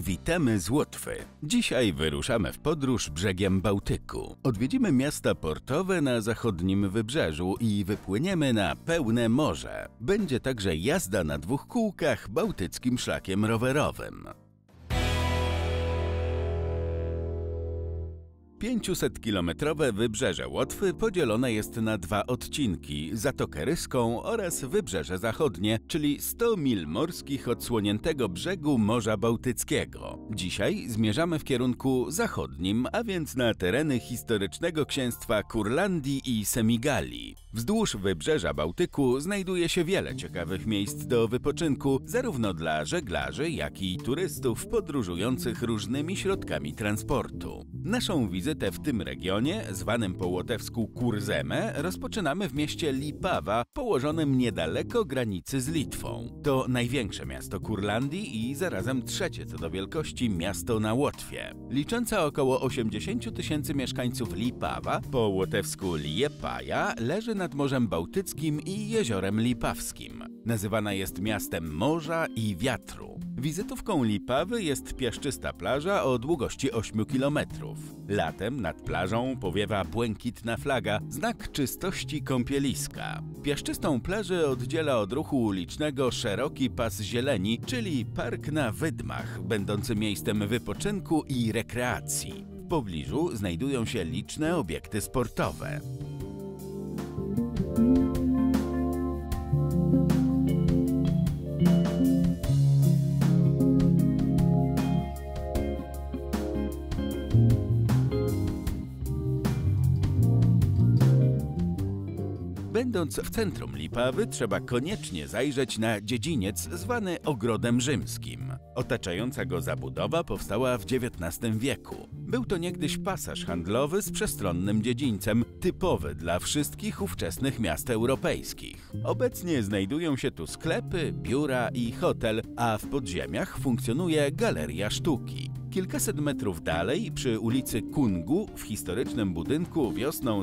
Witamy z Łotwy. Dzisiaj wyruszamy w podróż brzegiem Bałtyku. Odwiedzimy miasta portowe na zachodnim wybrzeżu i wypłyniemy na pełne morze. Będzie także jazda na dwóch kółkach bałtyckim szlakiem rowerowym. 500-kilometrowe wybrzeże Łotwy podzielone jest na dwa odcinki – Zatokę Ryską oraz Wybrzeże Zachodnie, czyli 100 mil morskich odsłoniętego brzegu Morza Bałtyckiego. Dzisiaj zmierzamy w kierunku zachodnim, a więc na tereny historycznego księstwa Kurlandii i Semigalii. Wzdłuż wybrzeża Bałtyku znajduje się wiele ciekawych miejsc do wypoczynku, zarówno dla żeglarzy, jak i turystów podróżujących różnymi środkami transportu. Naszą wizytę w tym regionie, zwanym po łotewsku Kurzeme, rozpoczynamy w mieście Lipawa, położonym niedaleko granicy z Litwą. To największe miasto Kurlandii i zarazem trzecie co do wielkości miasto na Łotwie. Licząca około 80 tysięcy mieszkańców Lipawa, po łotewsku Liepaja, leży nad Morzem Bałtyckim i Jeziorem Lipawskim. Nazywana jest miastem morza i wiatru. Wizytówką Lipawy jest piaszczysta plaża o długości 8 km. Latem nad plażą powiewa błękitna flaga, znak czystości kąpieliska. Piaszczystą plażę oddziela od ruchu ulicznego szeroki pas zieleni, czyli park na wydmach, będący miejscem wypoczynku i rekreacji. W pobliżu znajdują się liczne obiekty sportowe. Będąc w centrum Lipawy, trzeba koniecznie zajrzeć na dziedziniec zwany Ogrodem Rzymskim. Otaczająca go zabudowa powstała w XIX wieku. Był to niegdyś pasaż handlowy z przestronnym dziedzińcem, typowy dla wszystkich ówczesnych miast europejskich. Obecnie znajdują się tu sklepy, biura i hotel, a w podziemiach funkcjonuje Galeria Sztuki. Kilkaset metrów dalej, przy ulicy Kungu, w historycznym budynku wiosną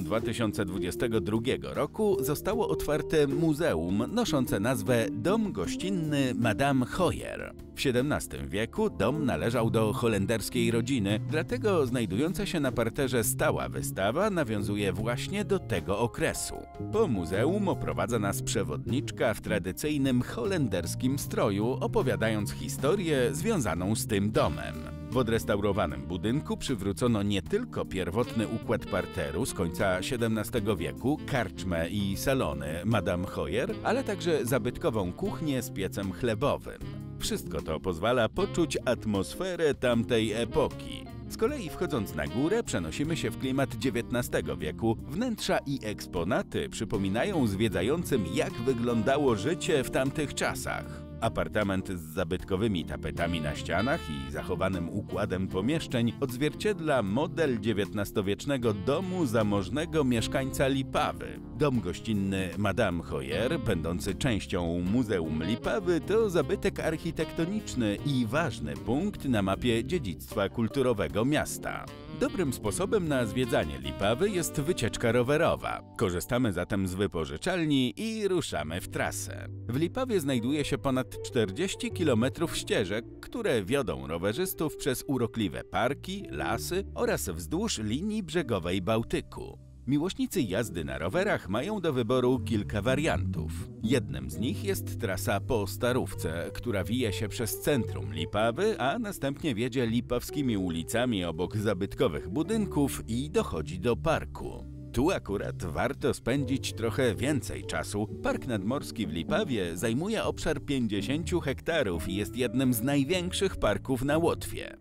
2022 roku zostało otwarte muzeum noszące nazwę Dom Gościnny Madame Hoyer. W XVII wieku dom należał do holenderskiej rodziny, dlatego znajdująca się na parterze stała wystawa nawiązuje właśnie do tego okresu. Po muzeum oprowadza nas przewodniczka w tradycyjnym holenderskim stroju, opowiadając historię związaną z tym domem. W odrestaurowanym budynku przywrócono nie tylko pierwotny układ parteru z końca XVII wieku, karczmę i salony Madame Hoyer, ale także zabytkową kuchnię z piecem chlebowym. Wszystko to pozwala poczuć atmosferę tamtej epoki. Z kolei wchodząc na górę przenosimy się w klimat XIX wieku. Wnętrza i eksponaty przypominają zwiedzającym, jak wyglądało życie w tamtych czasach. Apartament z zabytkowymi tapetami na ścianach i zachowanym układem pomieszczeń odzwierciedla model XIX-wiecznego domu zamożnego mieszkańca Lipawy. Dom gościnny Madame Hoyer, będący częścią Muzeum Lipawy, to zabytek architektoniczny i ważny punkt na mapie dziedzictwa kulturowego miasta. Dobrym sposobem na zwiedzanie Lipawy jest wycieczka rowerowa. Korzystamy zatem z wypożyczalni i ruszamy w trasę. W Lipawie znajduje się ponad 40 km ścieżek, które wiodą rowerzystów przez urokliwe parki, lasy oraz wzdłuż linii brzegowej Bałtyku. Miłośnicy jazdy na rowerach mają do wyboru kilka wariantów. Jednym z nich jest trasa po Starówce, która wije się przez centrum Lipawy, a następnie wiedzie lipawskimi ulicami obok zabytkowych budynków i dochodzi do parku. Tu akurat warto spędzić trochę więcej czasu. Park Nadmorski w Lipawie zajmuje obszar 50 hektarów i jest jednym z największych parków na Łotwie.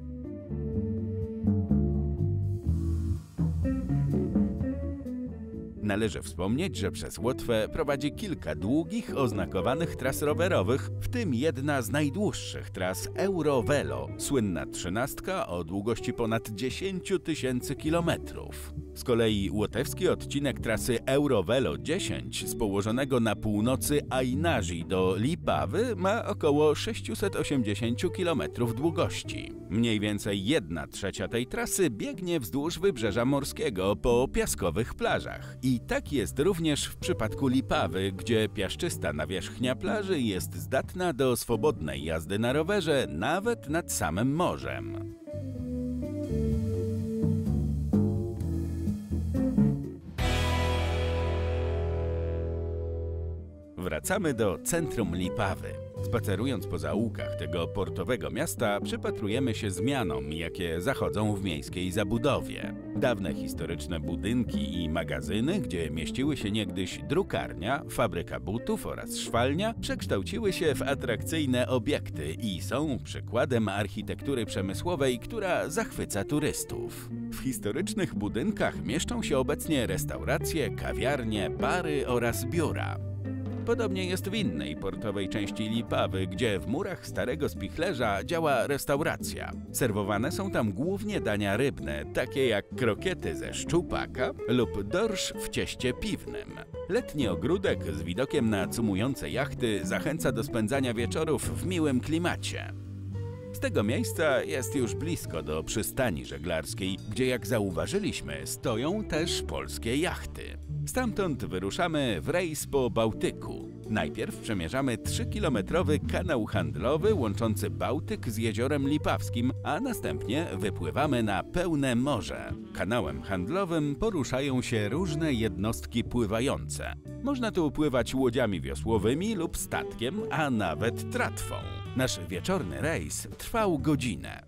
Należy wspomnieć, że przez Łotwę prowadzi kilka długich, oznakowanych tras rowerowych, w tym jedna z najdłuższych tras Eurovelo, słynna 13 o długości ponad 10 tysięcy kilometrów. Z kolei łotewski odcinek trasy Eurovelo 10 z położonego na północy Ainaži do Lipawy ma około 680 km długości. Mniej więcej 1/3 tej trasy biegnie wzdłuż wybrzeża morskiego po piaskowych plażach. I tak jest również w przypadku Lipawy, gdzie piaszczysta nawierzchnia plaży jest zdatna do swobodnej jazdy na rowerze nawet nad samym morzem. Wracamy do centrum Lipawy. Spacerując po zaułkach tego portowego miasta, przypatrujemy się zmianom, jakie zachodzą w miejskiej zabudowie. Dawne historyczne budynki i magazyny, gdzie mieściły się niegdyś drukarnia, fabryka butów oraz szwalnia, przekształciły się w atrakcyjne obiekty i są przykładem architektury przemysłowej, która zachwyca turystów. W historycznych budynkach mieszczą się obecnie restauracje, kawiarnie, bary oraz biura. Podobnie jest w innej portowej części Lipawy, gdzie w murach starego spichlerza działa restauracja. Serwowane są tam głównie dania rybne, takie jak krokiety ze szczupaka lub dorsz w cieście piwnym. Letni ogródek z widokiem na cumujące jachty zachęca do spędzania wieczorów w miłym klimacie. Z tego miejsca jest już blisko do przystani żeglarskiej, gdzie jak zauważyliśmy, stoją też polskie jachty. Stamtąd wyruszamy w rejs po Bałtyku. Najpierw przemierzamy 3-kilometrowy kanał handlowy łączący Bałtyk z jeziorem Lipawskim, a następnie wypływamy na pełne morze. Kanałem handlowym poruszają się różne jednostki pływające. Można tu pływać łodziami wiosłowymi lub statkiem, a nawet tratwą. Nasz wieczorny rejs trwał godzinę.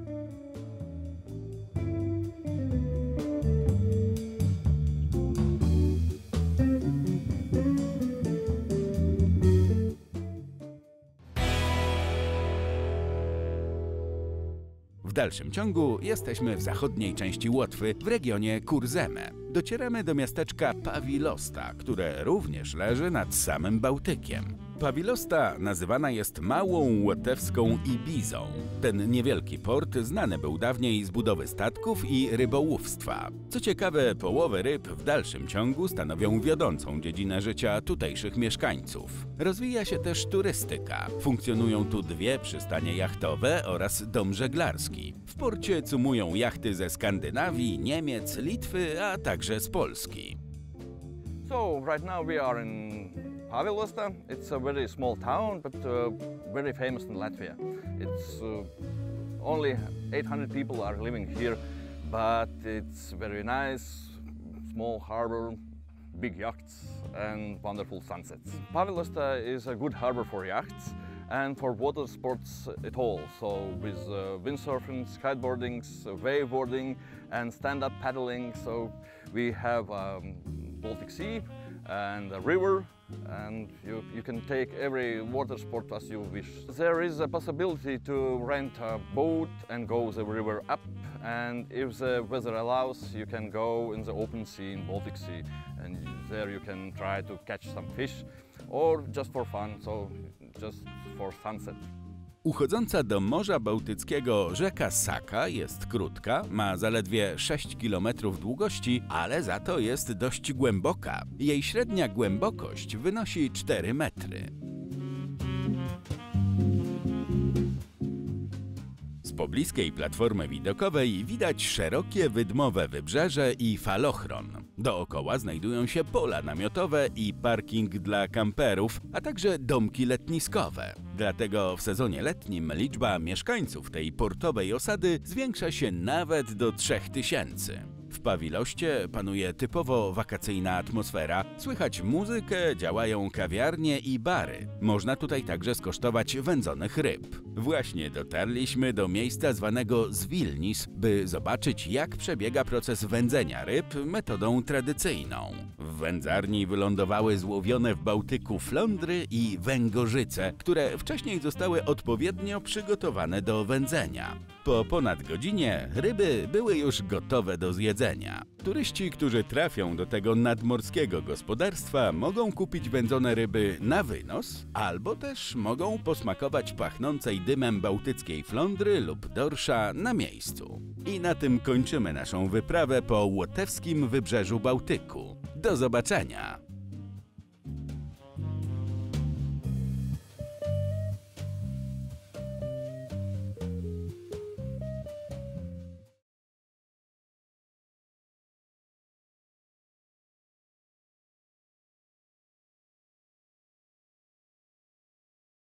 W dalszym ciągu jesteśmy w zachodniej części Łotwy, w regionie Kurzeme. Docieramy do miasteczka Pawilosta, które również leży nad samym Bałtykiem. Pawilosta nazywana jest Małą Łotewską Ibizą. Ten niewielki port znany był dawniej z budowy statków i rybołówstwa. Co ciekawe, połowy ryb w dalszym ciągu stanowią wiodącą dziedzinę życia tutejszych mieszkańców. Rozwija się też turystyka. Funkcjonują tu 2 przystanie jachtowe oraz dom żeglarski. W porcie cumują jachty ze Skandynawii, Niemiec, Litwy, a także z Polski. So right now we are in Pavilosta. It's a very small town, but very famous in Latvia. It's only 800 people are living here, but it's very nice, small harbor, big yachts and wonderful sunsets. Pavilosta is a good harbor for yachts and for water sports at all. So with windsurfing, skateboarding, wakeboarding and stand-up paddling. So we have Baltic Sea and a river, and you can take every water sport as you wish. There is a possibility to rent a boat and go the river up, and if the weather allows, you can go in the open sea in Baltic Sea, and there you can try to catch some fish, or just for fun, so just for sunset. Uchodząca do Morza Bałtyckiego rzeka Saka jest krótka, ma zaledwie 6 km długości, ale za to jest dość głęboka. Jej średnia głębokość wynosi 4 metry. Z pobliskiej platformy widokowej widać szerokie wydmowe wybrzeże i falochron. Dookoła znajdują się pola namiotowe i parking dla kamperów, a także domki letniskowe. Dlatego w sezonie letnim liczba mieszkańców tej portowej osady zwiększa się nawet do 3000. W Pawiloście panuje typowo wakacyjna atmosfera, słychać muzykę, działają kawiarnie i bary. Można tutaj także skosztować wędzonych ryb. Właśnie dotarliśmy do miejsca zwanego Zwilnis, by zobaczyć, jak przebiega proces wędzenia ryb metodą tradycyjną. W W wędzarni wylądowały złowione w Bałtyku flądry i węgorzyce, które wcześniej zostały odpowiednio przygotowane do wędzenia. Po ponad godzinie ryby były już gotowe do zjedzenia. Turyści, którzy trafią do tego nadmorskiego gospodarstwa, mogą kupić wędzone ryby na wynos, albo też mogą posmakować pachnącej dymem bałtyckiej flądry lub dorsza na miejscu. I na tym kończymy naszą wyprawę po łotewskim wybrzeżu Bałtyku. Do zobaczenia!